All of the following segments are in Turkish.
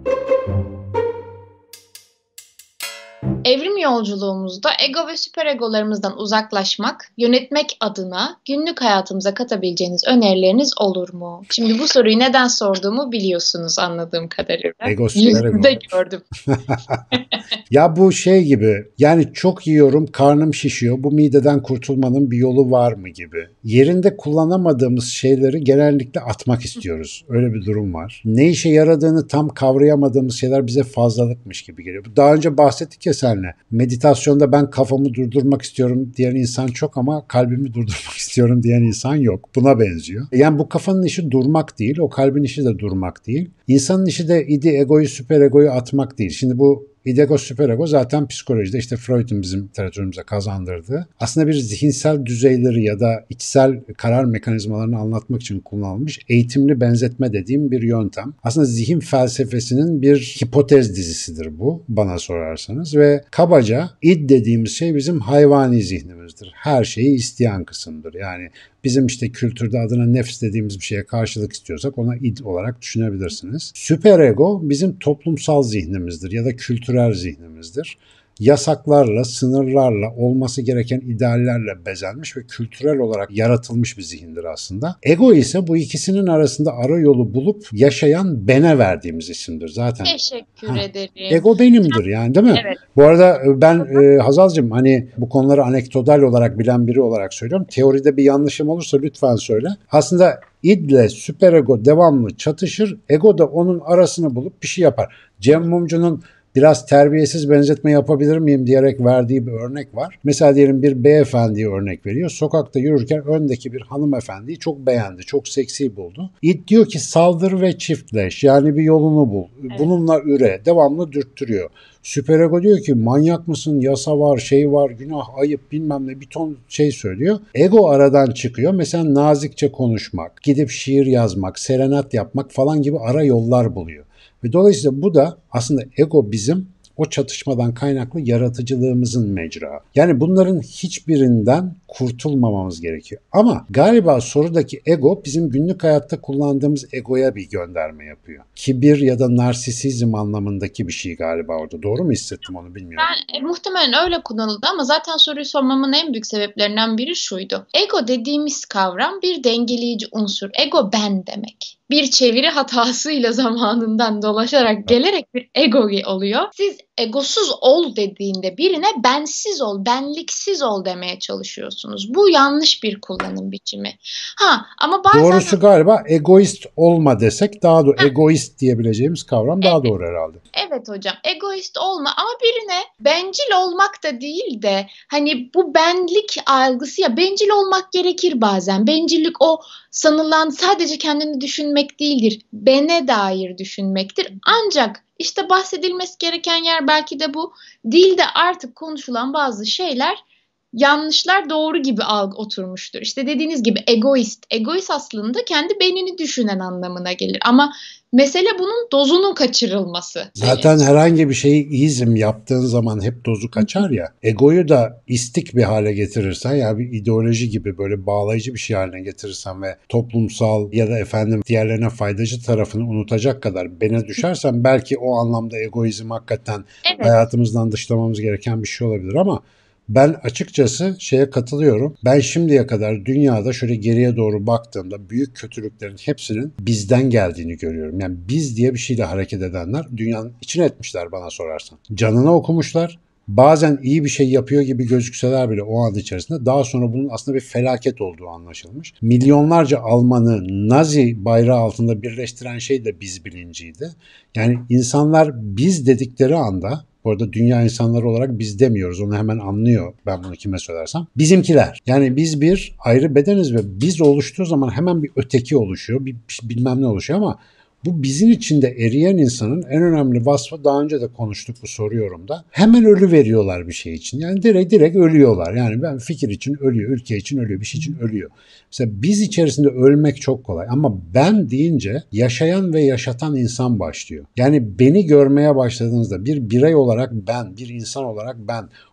Evrim yolculuğumuzda ego ve süperegolarımızdan uzaklaşmak, yönetmek adına günlük hayatımıza katabileceğiniz önerileriniz olur mu? Şimdi bu soruyu neden sorduğumu biliyorsunuz anladığım kadarıyla. Ego süper ego. Yüzünde gördüm. Ya bu şey gibi, yani çok yiyorum, karnım şişiyor, bu mideden kurtulmanın bir yolu var mı gibi. Yerinde kullanamadığımız şeyleri genellikle atmak istiyoruz. Öyle bir durum var. Ne işe yaradığını tam kavrayamadığımız şeyler bize fazlalıkmış gibi geliyor. Daha önce bahsettik ya seninle. Meditasyonda ben kafamı durdurmak istiyorum diyen insan çok ama kalbimi durdurmak istiyorum diyen insan yok. Buna benziyor. Yani bu kafanın işi durmak değil, o kalbin işi de durmak değil. İnsanın işi de egoyu, süperegoyu atmak değil. Şimdi bu İdego süperego zaten psikolojide işte Freud'un bizim literatürümüze kazandırdığı aslında bir zihinsel düzeyleri ya da içsel karar mekanizmalarını anlatmak için kullanılmış eğitimli benzetme dediğim bir yöntem. Aslında zihin felsefesinin bir hipotez dizisidir bu bana sorarsanız ve kabaca id dediğimiz şey bizim hayvani zihnimizdir. Her şeyi isteyen kısımdır. Yani bizim işte kültürde adına nefs dediğimiz bir şeye karşılık istiyorsak ona id olarak düşünebilirsiniz. Süperego bizim toplumsal zihnimizdir ya da kültürel zihnimizdir. Yasaklarla, sınırlarla, olması gereken ideallerle bezenmiş ve kültürel olarak yaratılmış bir zihindir aslında. Ego ise bu ikisinin arasında ara yolu bulup yaşayan bene verdiğimiz isimdir zaten. Teşekkür ederim. Ego benimdir yani, değil mi? Evet. Bu arada ben Hazal'cığım hani bu konuları anekdotal olarak bilen biri olarak söylüyorum. Teoride bir yanlışım olursa lütfen söyle. Aslında id ile süperego devamlı çatışır. Ego da onun arasını bulup bir şey yapar. Cem Mumcu'nun biraz terbiyesiz benzetme yapabilir miyim diyerek verdiği bir örnek var. Mesela diyelim bir beyefendiye örnek veriyor. Sokakta yürürken öndeki bir hanımefendiyi çok beğendi, çok seksi buldu. İd diyor ki saldır ve çiftleş, yani bir yolunu bul. Evet. Bununla üre, devamlı dürttürüyor. Süperego diyor ki manyak mısın, yasa var, şey var, günah, ayıp bilmem ne bir ton şey söylüyor. Ego aradan çıkıyor. Mesela nazikçe konuşmak, gidip şiir yazmak, serenat yapmak falan gibi ara yollar buluyor. Ve dolayısıyla bu da aslında ego bizim o çatışmadan kaynaklı yaratıcılığımızın mecra. Yani bunların hiçbirinden kurtulmamamız gerekiyor. Ama galiba sorudaki ego bizim günlük hayatta kullandığımız egoya bir gönderme yapıyor. Kibir ya da narsisizm anlamındaki bir şey galiba orada. Doğru mu hissettim onu bilmiyorum. Muhtemelen öyle kullanıldı ama zaten soruyu sormamın en büyük sebeplerinden biri şuydu. Ego dediğimiz kavram bir dengeleyici unsur. Ego ben demek. Bir çeviri hatasıyla zamanından dolaşarak gelerek bir ego oluyor. Siz egosuz ol dediğinde birine bensiz ol, benliksiz ol demeye çalışıyorsunuz. Bu yanlış bir kullanım biçimi. Ama bazen... Doğrusu galiba egoist olma desek daha doğru. Egoist diyebileceğimiz kavram daha doğru herhalde. Evet hocam, egoist olma ama birine bencil olmak da değil de hani bu benlik algısı, ya bencil olmak gerekir bazen. Bencillik o sanılan sadece kendini düşünmek değildir. Bene dair düşünmektir. Ancak işte bahsedilmesi gereken yer belki de bu. Dilde artık konuşulan bazı şeyler yanlışlar doğru gibi oturmuştur. İşte dediğiniz gibi egoist. Egoist aslında kendi beynini düşünen anlamına gelir. Ama mesele bunun dozunun kaçırılması. Zaten herhangi bir şeyi izm yaptığın zaman hep dozu kaçar ya. Egoyu da istik bir hale getirirsen, yani bir ideoloji gibi böyle bağlayıcı bir şey haline getirirsen ve toplumsal ya da diğerlerine faydacı tarafını unutacak kadar bene düşersen belki o anlamda egoizm hakikaten hayatımızdan dışlamamız gereken bir şey olabilir ama ben açıkçası şeye katılıyorum. Ben şimdiye kadar dünyada şöyle geriye doğru baktığımda büyük kötülüklerin hepsinin bizden geldiğini görüyorum. Yani biz diye bir şeyle hareket edenler dünyanın içine etmişler bana sorarsan. Canını okumuşlar. Bazen iyi bir şey yapıyor gibi gözükseler bile o an içerisinde daha sonra bunun aslında bir felaket olduğu anlaşılmış. Milyonlarca Almanı Nazi bayrağı altında birleştiren şey de biz bilinciydi. Yani insanlar biz dedikleri anda, bu arada dünya insanları olarak biz demiyoruz. Onu hemen anlıyor ben bunu kime söylersem. Bizimkiler. Yani biz bir ayrı bedeniz ve biz oluştuğu zaman hemen bir öteki oluşuyor. Bir bilmem ne oluşuyor ama bu bizim içinde eriyen insanın en önemli vasfı, daha önce de konuştuk bu soru yorumda. Hemen ölü veriyorlar bir şey için. Yani direkt ölüyorlar. Yani ben fikir için ölüyor, ülke için ölüyor, bir şey için ölüyor. Mesela biz içerisinde ölmek çok kolay ama ben deyince yaşayan ve yaşatan insan başlıyor. Yani beni görmeye başladığınızda bir birey olarak ben, bir insan olarak ben,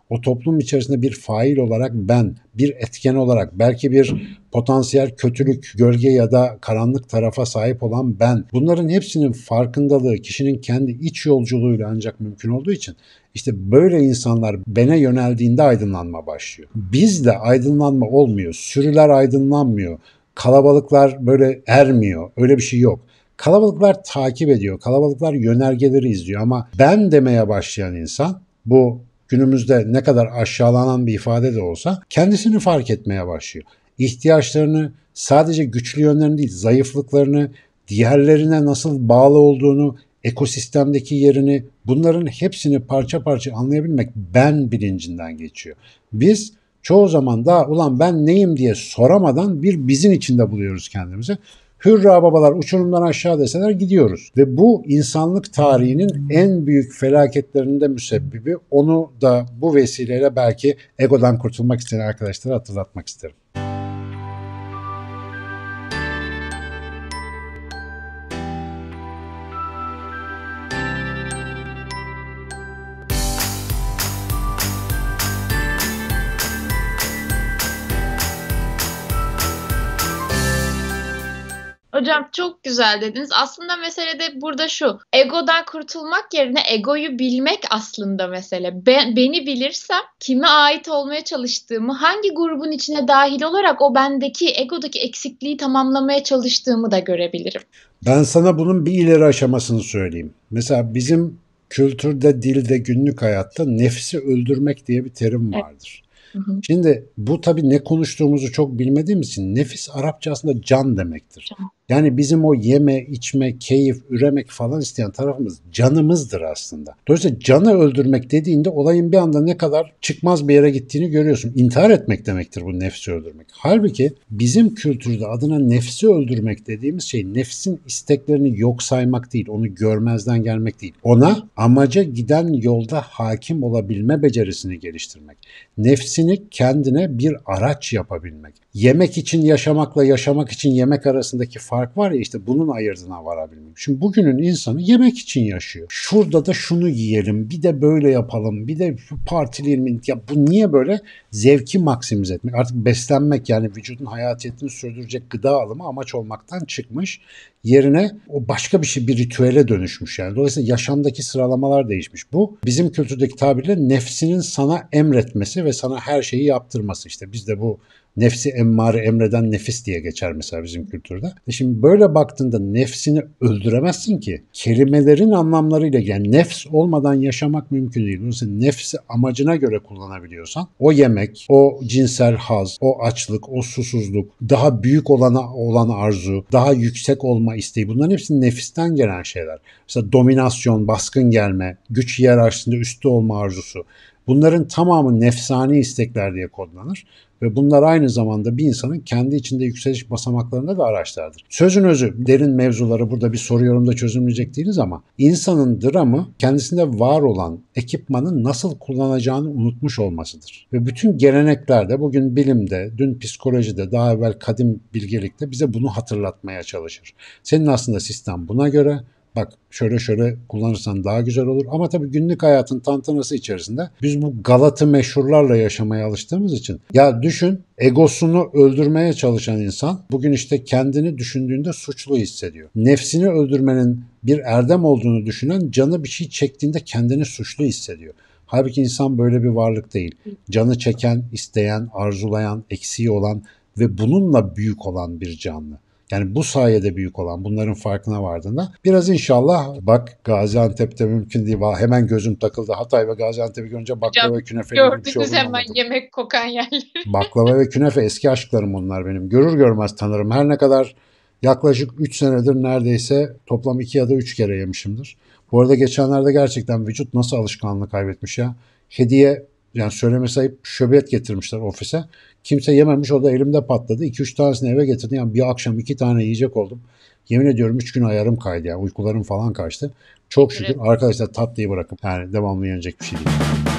O toplum içerisinde bir fail olarak ben, bir etken olarak, belki bir potansiyel kötülük, gölge ya da karanlık tarafa sahip olan ben. Bunların hepsinin farkındalığı kişinin kendi iç yolculuğuyla ancak mümkün olduğu için işte böyle insanlar bene yöneldiğinde aydınlanma başlıyor. Bizde aydınlanma olmuyor. Sürüler aydınlanmıyor. Kalabalıklar böyle ermiyor. Öyle bir şey yok. Kalabalıklar takip ediyor. Kalabalıklar yönergeleri izliyor ama ben demeye başlayan insan, bu günümüzde ne kadar aşağılanan bir ifade de olsa, kendisini fark etmeye başlıyor. İhtiyaçlarını, sadece güçlü yönlerini değil, zayıflıklarını, diğerlerine nasıl bağlı olduğunu, ekosistemdeki yerini, bunların hepsini parça parça anlayabilmek ben bilincinden geçiyor. Biz çoğu zaman da ulan ben neyim diye soramadan bir bizin içinde buluyoruz kendimizi. Hürra babalar uçurumdan aşağı deseler gidiyoruz. Ve bu insanlık tarihinin en büyük felaketlerinde müsebbibi. Onu da bu vesileyle belki egodan kurtulmak isteyen arkadaşlara hatırlatmak isterim. Hocam çok güzel dediniz. Aslında mesele de burada şu. Egodan kurtulmak yerine egoyu bilmek aslında mesele. Beni bilirsem kime ait olmaya çalıştığımı, hangi grubun içine dahil olarak o bendeki, egodaki eksikliği tamamlamaya çalıştığımı da görebilirim. Ben sana bunun bir ileri aşamasını söyleyeyim. Mesela bizim kültürde, dilde, günlük hayatta nefsi öldürmek diye bir terim Evet. vardır. Hı hı. Şimdi bu tabii ne konuştuğumuzu çok bilmediğimiz için nefis Arapça aslında can demektir. Yani bizim o yeme, içme, keyif, üremek falan isteyen tarafımız canımızdır aslında. Dolayısıyla canı öldürmek dediğinde olayın bir anda ne kadar çıkmaz bir yere gittiğini görüyorsun. İntihar etmek demektir bu nefsi öldürmek. Halbuki bizim kültürde adına nefsi öldürmek dediğimiz şey nefsin isteklerini yok saymak değil, onu görmezden gelmek değil. Ona amaca giden yolda hakim olabilme becerisini geliştirmek. Nefsini kendine bir araç yapabilmek. Yemek için yaşamakla yaşamak için yemek arasındaki fark var ya, işte bunun ayırdına varabilmek. Şimdi bugünün insanı yemek için yaşıyor. Şurada da şunu yiyelim, bir de böyle yapalım, bir de partileyelim. Ya bu niye böyle? Zevki maksimize etmek. Artık beslenmek, yani vücudun hayatiyetini sürdürecek gıda alımı amaç olmaktan çıkmış. Yerine o başka bir şey, bir ritüele dönüşmüş yani. Dolayısıyla yaşamdaki sıralamalar değişmiş. Bu bizim kültürdeki tabirle nefsinin sana emretmesi ve sana her şeyi yaptırması. İşte bizde bu nefsi emmare, emreden nefis diye geçer mesela bizim kültürde. Şimdi böyle baktığında nefsini öldüremezsin ki. Kelimelerin anlamlarıyla, yani nefs olmadan yaşamak mümkün değil. Dolayısıyla nefsi amacına göre kullanabiliyorsan o yemek, o cinsel haz, o açlık, o susuzluk, daha büyük olan arzu, daha yüksek olma isteği, bunların hepsi nefisten gelen şeyler. Mesela dominasyon, baskın gelme, güç hiyerarşisinde üstü olma arzusu. Bunların tamamı nefsani istekler diye kodlanır. Ve bunlar aynı zamanda bir insanın kendi içinde yükseliş basamaklarında da araçlardır. Sözün özü, derin mevzuları burada bir soru yorumda çözümleyecek değiliz ama insanın dramı kendisinde var olan ekipmanı nasıl kullanacağını unutmuş olmasıdır. Ve bütün geleneklerde, bugün bilimde, dün psikolojide, daha evvel kadim bilgelikte bize bunu hatırlatmaya çalışır. Senin aslında sistem buna göre. Bak şöyle şöyle kullanırsan daha güzel olur. Ama tabii günlük hayatın tantanası içerisinde biz bu Galatı meşhurlarla yaşamaya alıştığımız için. Ya düşün, egosunu öldürmeye çalışan insan bugün işte kendini düşündüğünde suçlu hissediyor. Nefsini öldürmenin bir erdem olduğunu düşünen canı bir şey çektiğinde kendini suçlu hissediyor. Halbuki insan böyle bir varlık değil. Canı çeken, isteyen, arzulayan, eksiği olan ve bununla büyük olan bir canlı. Yani bu sayede büyük olan, bunların farkına vardığında biraz inşallah, bak Gaziantep'te mümkün değil. Hemen gözüm takıldı. Hatay ve Gaziantep'i görünce baklava ve künefe gibi bir şey Gördünüz olduğunu hemen anladım. yemek kokan yerleri. Baklava ve künefe eski aşklarım bunlar benim. Görür görmez tanırım. Her ne kadar yaklaşık 3 senedir neredeyse toplam 2 ya da 3 kere yemişimdir. Bu arada geçenlerde gerçekten vücut nasıl alışkanlığı kaybetmiş ya. Hediye, yani söylemesi ayıp, şöbiyet getirmişler ofise. Kimse yememiş, o da elimde patladı. 2-3 tanesini eve getirdim. Yani bir akşam 2 tane yiyecek oldum. Yemin ediyorum 3 gün ayarım kaydı ya. Uykularım falan kaçtı. Çok şükür Evet. arkadaşlar, tatlıyı bırakıp yani devamlı yenecek bir şey değil.